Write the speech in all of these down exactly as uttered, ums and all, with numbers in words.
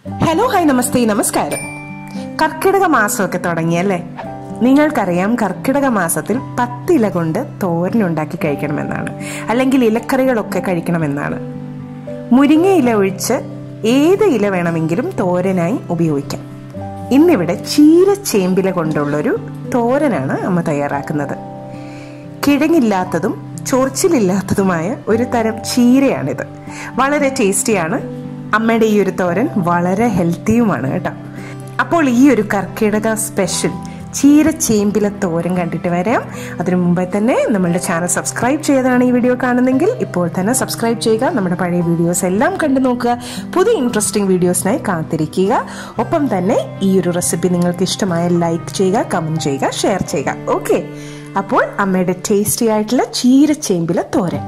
Hello hi നമസ്തേ നമസ്കാരം. കർക്കിടക മാസമൊക്കെ തുടങ്ങിയല്ലേ? നിങ്ങൾക്കറിയാം കർക്കിടക മാസത്തിൽ പത്തില കൊണ്ട് തോരനുണ്ടാക്കി കഴിക്കണമെന്നാണ്, അല്ലെങ്കിൽ ഇലക്കറികളൊക്കെ കഴിക്കണമെന്നാണ്. മുരിങ്ങ ഇല ഒഴിച്ച് ഏത് ഇല വേണമെങ്കിലും തോരനായി ഉപയോഗിക്കാം. ഇന്നിവിടെ ചീര ചേമ്പില കൊണ്ടുള്ളൊരു തോരനാണ് അമ്മ തയ്യാറാക്കുന്നത്. കിഴങ്ങില്ലാത്തതും ചൊറിച്ചിലില്ലാത്തതുമായ ഒരു തരം ചീരയാണിത്. വളരെ ടേസ്റ്റിയാണ്. അമ്മയുടെ ഈ ഒരു തോരൻ വളരെ ഹെൽത്തിയുമാണ് കേട്ടോ. അപ്പോൾ ഈ ഒരു കർക്കിടക സ്പെഷ്യൽ ചീര ചേമ്പില തോരൻ കണ്ടിട്ട് വരാം. അതിനു മുമ്പേ തന്നെ നമ്മളുടെ ചാനൽ സബ്സ്ക്രൈബ് ചെയ്താണ് ഈ വീഡിയോ കാണുന്നെങ്കിൽ ഇപ്പോൾ തന്നെ സബ്സ്ക്രൈബ് ചെയ്യുക. നമ്മുടെ പഴയ വീഡിയോസ് എല്ലാം കണ്ടു നോക്കുക. പുതിയ ഇൻട്രസ്റ്റിംഗ് വീഡിയോസിനായി കാത്തിരിക്കുക. ഒപ്പം തന്നെ ഈ ഒരു റെസിപ്പി നിങ്ങൾക്ക് ഇഷ്ടമായ ലൈക്ക് ചെയ്യുക, കമന്റ് ചെയ്യുക, ഷെയർ ചെയ്യുക. ഓക്കെ, അപ്പോൾ അമ്മയുടെ ടേസ്റ്റി ആയിട്ടുള്ള ചീര ചേമ്പില തോരൻ.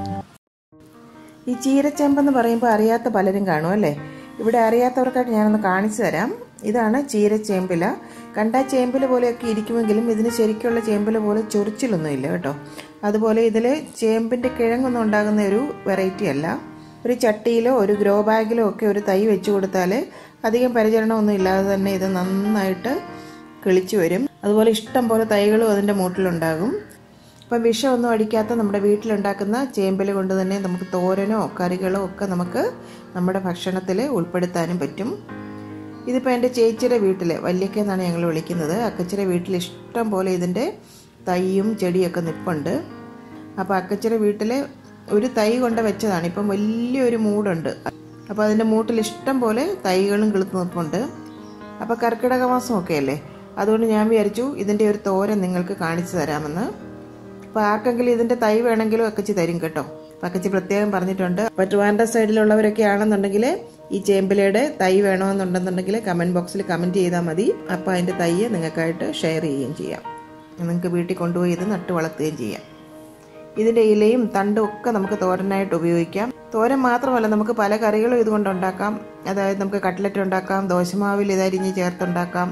ഈ ചീരച്ചെമ്പെന്ന് പറയുമ്പോൾ അറിയാത്ത പലരും കാണും അല്ലേ? ഇവിടെ അറിയാത്തവർക്കായിട്ട് ഞാനൊന്ന് കാണിച്ചു തരാം. ഇതാണ് ചീര ചേമ്പില. കണ്ടാൽ ചേമ്പില പോലെയൊക്കെ ഇരിക്കുമെങ്കിലും ഇതിന് ശരിക്കുള്ള ചേമ്പില പോലെ ചൊറിച്ചിലൊന്നും ഇല്ല കേട്ടോ. അതുപോലെ ഇതിൽ ചേമ്പിൻ്റെ കിഴങ്ങൊന്നും ഉണ്ടാകുന്ന ഒരു വെറൈറ്റി അല്ല. ഒരു ചട്ടിയിലോ ഒരു ഗ്രോ ബാഗിലോ ഒക്കെ ഒരു തൈ വെച്ച് കൊടുത്താൽ അധികം പരിചരണമൊന്നും ഇല്ലാതെ തന്നെ ഇത് നന്നായിട്ട് കിളിച്ചു വരും. അതുപോലെ ഇഷ്ടം പോലെ തൈകളും അതിൻ്റെ മൂട്ടിലുണ്ടാകും. അപ്പം വിഷമൊന്നും അടിക്കാത്ത നമ്മുടെ വീട്ടിലുണ്ടാക്കുന്ന ചേമ്പില കൊണ്ട് തന്നെ നമുക്ക് തോരനോ കറികളോ ഒക്കെ നമുക്ക് നമ്മുടെ ഭക്ഷണത്തിൽ ഉൾപ്പെടുത്താനും പറ്റും. ഇതിപ്പോൾ എൻ്റെ ചേച്ചിയുടെ വീട്ടിൽ, വല്യക്ക എന്നാണ് ഞങ്ങൾ വിളിക്കുന്നത്, അക്കച്ചിയുടെ വീട്ടിൽ ഇഷ്ടം പോലെ ഇതിൻ്റെ തൈയും ചെടിയൊക്കെ നിൽപ്പുണ്ട്. അപ്പോൾ അക്കച്ചിയുടെ വീട്ടിൽ ഒരു തൈ കൊണ്ട് വെച്ചതാണ്. ഇപ്പം വലിയൊരു മൂടുണ്ട്. അപ്പോൾ അതിൻ്റെ മൂട്ടിൽ ഇഷ്ടം പോലെ തൈകളും കിളുത്ത് നിൽപ്പുണ്ട്. അപ്പോൾ കർക്കിടക മാസമൊക്കെ അല്ലേ, അതുകൊണ്ട് ഞാൻ വിചാരിച്ചു ഇതിൻ്റെ ഒരു തോരൻ നിങ്ങൾക്ക് കാണിച്ചു തരാമെന്ന്. അപ്പോൾ ആർക്കെങ്കിലും ഇതിൻ്റെ തൈ വേണമെങ്കിലും അക്കച്ചി തരും കേട്ടോ. അപ്പോൾ അക്കച്ചി പ്രത്യേകം പറഞ്ഞിട്ടുണ്ട്. അപ്പോൾ ട്രിവാൻഡ്രം സൈഡിലുള്ളവരൊക്കെ ആണെന്നുണ്ടെങ്കിൽ ഈ ചേമ്പിലയുടെ തൈ വേണമെന്നുണ്ടെന്നുണ്ടെങ്കിൽ കമൻറ്റ് ബോക്സിൽ കമൻറ്റ് ചെയ്താൽ മതി. അപ്പോൾ അതിൻ്റെ തൈ നിങ്ങൾക്കായിട്ട് ഷെയർ ചെയ്യുകയും ചെയ്യാം. നിങ്ങൾക്ക് വീട്ടിൽ കൊണ്ടുപോയി ഇത് നട്ട് വളർത്തുകയും ചെയ്യാം. ഇതിൻ്റെ ഇലയും തണ്ടും ഒക്കെ നമുക്ക് തോരനായിട്ട് ഉപയോഗിക്കാം. തോരൻ മാത്രമല്ല, നമുക്ക് പല കറികളും ഇതുകൊണ്ട് ഉണ്ടാക്കാം. അതായത് നമുക്ക് കട്ട്ലറ്റ് ഉണ്ടാക്കാം, ദോശമാവിൽ ഇതരിഞ്ഞ് ചേർത്തുണ്ടാക്കാം.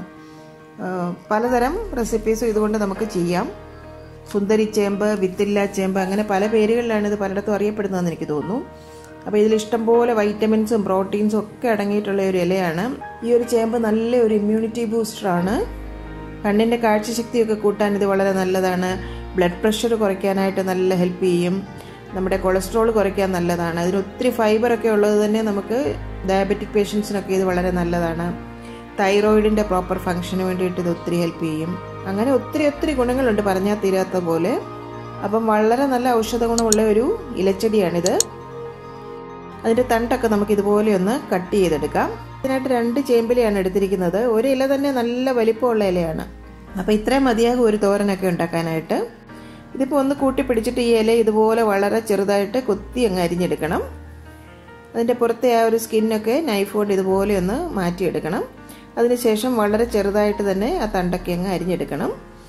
പലതരം റെസിപ്പീസും ഇതുകൊണ്ട് നമുക്ക് ചെയ്യാം. സുന്ദരി ചേമ്പ്, വിത്തില്ല ചേമ്പ്, അങ്ങനെ പല പേരുകളിലാണ് ഇത് പലയിടത്തും അറിയപ്പെടുന്നതെന്ന് എനിക്ക് തോന്നുന്നു. അപ്പോൾ ഇതിൽ ഇഷ്ടംപോലെ വൈറ്റമിൻസും പ്രോട്ടീൻസും ഒക്കെ അടങ്ങിയിട്ടുള്ള ഒരു ഇലയാണ്. ഈ ഒരു ചേമ്പ് നല്ല ഒരു ഇമ്മ്യൂണിറ്റി ബൂസ്റ്ററാണ്. കണ്ണിൻ്റെ കാഴ്ചശക്തിയൊക്കെ കൂട്ടാൻ ഇത് വളരെ നല്ലതാണ്. ബ്ലഡ് പ്രഷർ കുറയ്ക്കാനായിട്ട് നല്ല ഹെൽപ്പ് ചെയ്യും. നമ്മുടെ കൊളസ്ട്രോൾ കുറയ്ക്കാൻ നല്ലതാണ്. അതിന് ഒത്തിരി ഫൈബറൊക്കെ ഉള്ളത് തന്നെ നമുക്ക് ഡയബറ്റിക് പേഷ്യൻസിനൊക്കെ ഇത് വളരെ നല്ലതാണ്. തൈറോയിഡിൻ്റെ പ്രോപ്പർ ഫംഗ്ഷന് വേണ്ടിയിട്ട് ഇത് ഒത്തിരി ഹെൽപ്പ് ചെയ്യും. അങ്ങനെ ഒത്തിരി ഒത്തിരി ഗുണങ്ങളുണ്ട്, പറഞ്ഞാൽ തീരാത്ത പോലെ. അപ്പം വളരെ നല്ല ഔഷധ ഗുണമുള്ള ഒരു ഇലച്ചെടിയാണിത്. അതിൻ്റെ തണ്ടൊക്കെ നമുക്ക് ഇതുപോലെ ഒന്ന് കട്ട് ചെയ്തെടുക്കാം. ഇതിനായിട്ട് രണ്ട് ചേമ്പിലയാണ് എടുത്തിരിക്കുന്നത്. ഒരു ഇല തന്നെ നല്ല വലിപ്പമുള്ള ഇലയാണ്. അപ്പോൾ ഇത്രയും മതിയാകും ഒരു തോരനൊക്കെ ഉണ്ടാക്കാനായിട്ട്. ഇതിപ്പോൾ ഒന്ന് കൂട്ടി പിടിച്ചിട്ട് ഈ ഇല ഇതുപോലെ വളരെ ചെറുതായിട്ട് കൊത്തി അങ്ങ് അരിഞ്ഞെടുക്കണം. അതിൻ്റെ പുറത്തെ ആ ഒരു സ്കിന്നൊക്കെ നൈഫ് കൊണ്ട് ഇതുപോലെ ഒന്ന് മാറ്റിയെടുക്കണം. അതിനുശേഷം വളരെ ചെറുതായിട്ട് തന്നെ ആ തണ്ടൊക്കെ അങ്ങ് അരിഞ്ഞെടുക്കണം.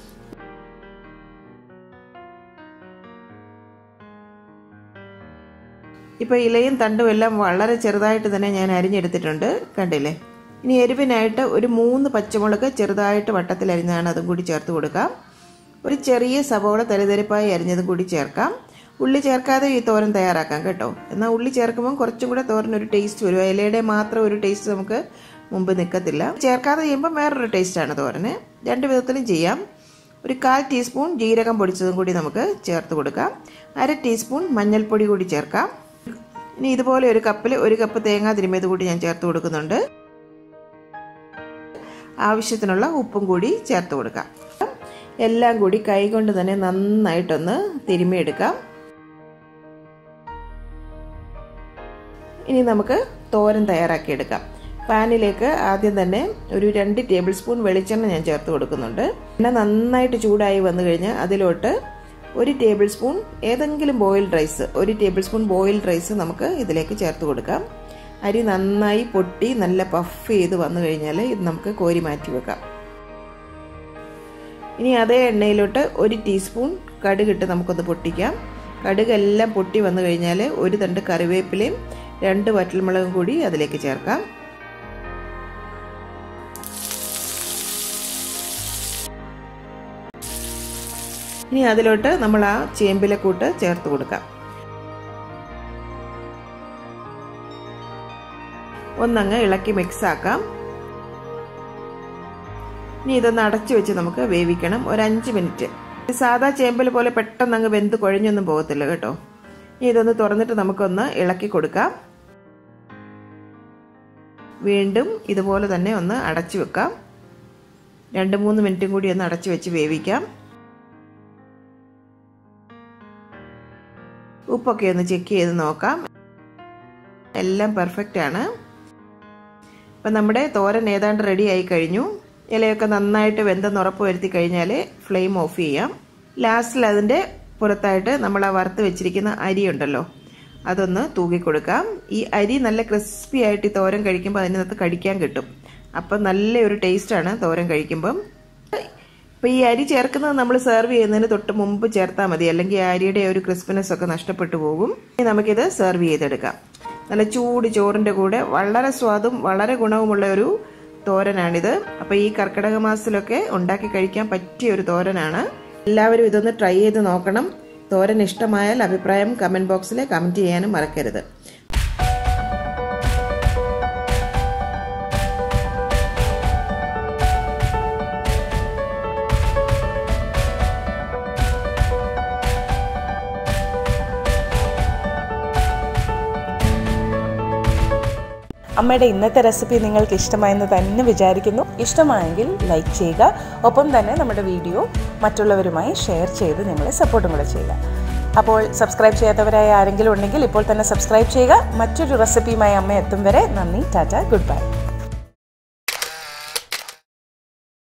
ഇപ്പോൾ ഇലയും തണ്ടും എല്ലാം വളരെ ചെറുതായിട്ട് തന്നെ ഞാൻ അരിഞ്ഞെടുത്തിട്ടുണ്ട്, കണ്ടില്ലേ? ഇനി എരിവിനായിട്ട് ഒരു മൂന്ന് പച്ചമുളക് ചെറുതായിട്ട് വട്ടത്തിൽ അരിഞ്ഞാണ് അതും കൂടി ചേർത്ത് കൊടുക്കാം. ഒരു ചെറിയ സവോള തരിതരിപ്പായി അരിഞ്ഞതും കൂടി ചേർക്കാം. ഉള്ളി ചേർക്കാതെ ഈ തോരൻ തയ്യാറാക്കാം കേട്ടോ. എന്നാൽ ഉള്ളി ചേർക്കുമ്പോൾ കുറച്ചും കൂടെ തോരനൊരു ടേസ്റ്റ് വരും. ഇലയുടെ മാത്രം ഒരു ടേസ്റ്റ് നമുക്ക് മുമ്പ് നിൽക്കത്തില്ല. ചേർക്കാതെ ചെയ്യുമ്പോൾ വേറൊരു ടേസ്റ്റാണ് തോരന്. രണ്ട് വിധത്തിലും ചെയ്യാം. ഒരു കാൽ ടീസ്പൂൺ ജീരകം പൊടിച്ചതും കൂടി നമുക്ക് ചേർത്ത് കൊടുക്കാം. അര ടീസ്പൂൺ മഞ്ഞൾപ്പൊടി കൂടി ചേർക്കാം. ഇനി ഇതുപോലെ ഒരു കപ്പിൽ ഒരു കപ്പ് തേങ്ങാ തിരുമ്മിയത് കൂടി ഞാൻ ചേർത്ത് കൊടുക്കുന്നുണ്ട്. ആവശ്യത്തിനുള്ള ഉപ്പും കൂടി ചേർത്ത് കൊടുക്കാം. എല്ലാം കൂടി കൈകൊണ്ട് തന്നെ നന്നായിട്ടൊന്ന് തിരുമ്മിയെടുക്കാം. ഇനി നമുക്ക് തോരൻ തയ്യാറാക്കിയെടുക്കാം. പാനിലേക്ക് ആദ്യം തന്നെ ഒരു രണ്ട് ടേബിൾ സ്പൂൺ വെളിച്ചെണ്ണ ഞാൻ ചേർത്ത് കൊടുക്കുന്നുണ്ട്. എണ്ണ നന്നായിട്ട് ചൂടായി വന്നു കഴിഞ്ഞാൽ അതിലോട്ട് ഒരു ടേബിൾ സ്പൂൺ ഏതെങ്കിലും ബോയിൽഡ് റൈസ് ഒരു ടേബിൾ സ്പൂൺ ബോയിൽഡ് റൈസ് നമുക്ക് ഇതിലേക്ക് ചേർത്ത് കൊടുക്കാം. അരി നന്നായി പൊട്ടി നല്ല പഫ് ചെയ്ത് വന്നു കഴിഞ്ഞാൽ ഇത് നമുക്ക് കോരി മാറ്റി വെക്കാം. ഇനി അതേ എണ്ണയിലോട്ട് ഒരു ടീസ്പൂൺ കടുകിട്ട് നമുക്കൊന്ന് പൊട്ടിക്കാം. കടുകെല്ലാം പൊട്ടി വന്നു കഴിഞ്ഞാൽ ഒരു തണ്ട് കറിവേപ്പിലയും രണ്ട് വറ്റൽമുളകും കൂടി അതിലേക്ക് ചേർക്കാം. ഇനി അതിലോട്ട് നമ്മൾ ആ ചേമ്പിലക്കൂട്ട് ചേർത്ത് കൊടുക്കാം. ഒന്നങ്ങ് ഇളക്കി മിക്സ് ആക്കാം. ഇനി ഇതൊന്ന് അടച്ചു വെച്ച് നമുക്ക് വേവിക്കണം ഒരു അഞ്ച് മിനിറ്റ്. സാധാ ചേമ്പൽ പോലെ പെട്ടെന്ന് അങ്ങ് വെന്ത് കുഴഞ്ഞൊന്നും പോകത്തില്ല കേട്ടോ. ഇനി ഇതൊന്ന് തുറന്നിട്ട് നമുക്കൊന്ന് ഇളക്കി കൊടുക്കാം. വീണ്ടും ഇതുപോലെ തന്നെ ഒന്ന് അടച്ചു വെക്കാം. രണ്ട് മൂന്ന് മിനിറ്റും കൂടി ഒന്ന് അടച്ചു വെച്ച് വേവിക്കാം. ഉപ്പൊക്കെ ഒന്ന് ചെക്ക് ചെയ്ത് നോക്കാം. എല്ലാം പെർഫെക്റ്റ് ആണ്. ഇപ്പം നമ്മുടെ തോരൻ ഏതാണ്ട് റെഡി ആയി കഴിഞ്ഞു. ഇലയൊക്കെ നന്നായിട്ട് വെന്തെന്ന് ഉറപ്പ് വരുത്തി കഴിഞ്ഞാൽ ഫ്ലെയിം ഓഫ് ചെയ്യാം. ലാസ്റ്റിൽ അതിൻ്റെ പുറത്തായിട്ട് നമ്മൾ ആ വറുത്ത് വെച്ചിരിക്കുന്ന അരി ഉണ്ടല്ലോ അതൊന്ന് തൂക്കി കൊടുക്കാം. ഈ അരി നല്ല ക്രിസ്പി ആയിട്ട് ഈ തോരൻ കഴിക്കുമ്പോൾ അതിനകത്ത് കടിക്കാൻ കിട്ടും. അപ്പം നല്ലൊരു ടേസ്റ്റാണ് തോരൻ കഴിക്കുമ്പം. അപ്പം ഈ അരി ചേർക്കുന്നത് നമ്മൾ സെർവ് ചെയ്യുന്നതിന് തൊട്ട് മുമ്പ് ചേർത്താൽ മതി, അല്ലെങ്കിൽ അരിയുടെ ഒരു ക്രിസ്പിനെസ് ഒക്കെ നഷ്ടപ്പെട്ടു പോകും. ഇനി നമുക്കിത് സെർവ് ചെയ്തെടുക്കാം. നല്ല ചൂട് ചോറിൻ്റെ കൂടെ വളരെ സ്വാദും വളരെ ഗുണവുമുള്ള ഒരു തോരനാണിത്. അപ്പോൾ ഈ കർക്കിടക മാസത്തിലൊക്കെ ഉണ്ടാക്കി കഴിക്കാൻ പറ്റിയ ഒരു തോരനാണ്. എല്ലാവരും ഇതൊന്ന് ട്രൈ ചെയ്ത് നോക്കണം. തോരൻ ഇഷ്ടമായാൽ അഭിപ്രായം കമൻറ്റ് ബോക്സിൽ കമൻറ്റ് ചെയ്യാനും മറക്കരുത്. അമ്മയുടെ ഇന്നത്തെ റെസിപ്പി നിങ്ങൾക്ക് ഇഷ്ടമായെന്ന് തന്നെ വിചാരിക്കുന്നു. ഇഷ്ടമായെങ്കിൽ ലൈക്ക് ചെയ്യുക. ഒപ്പം തന്നെ നമ്മുടെ വീഡിയോ മറ്റുള്ളവരുമായി ഷെയർ ചെയ്ത് നിങ്ങളെ സപ്പോർട്ടും കൂടെ ചെയ്യുക. അപ്പോൾ സബ്സ്ക്രൈബ് ചെയ്യാത്തവരായ ആരെങ്കിലും ഉണ്ടെങ്കിൽ ഇപ്പോൾ തന്നെ സബ്സ്ക്രൈബ് ചെയ്യുക. മറ്റൊരു റെസിപ്പിയുമായി അമ്മ എത്തും വരെ നന്ദി, ടാറ്റ, ഗുഡ് ബൈ.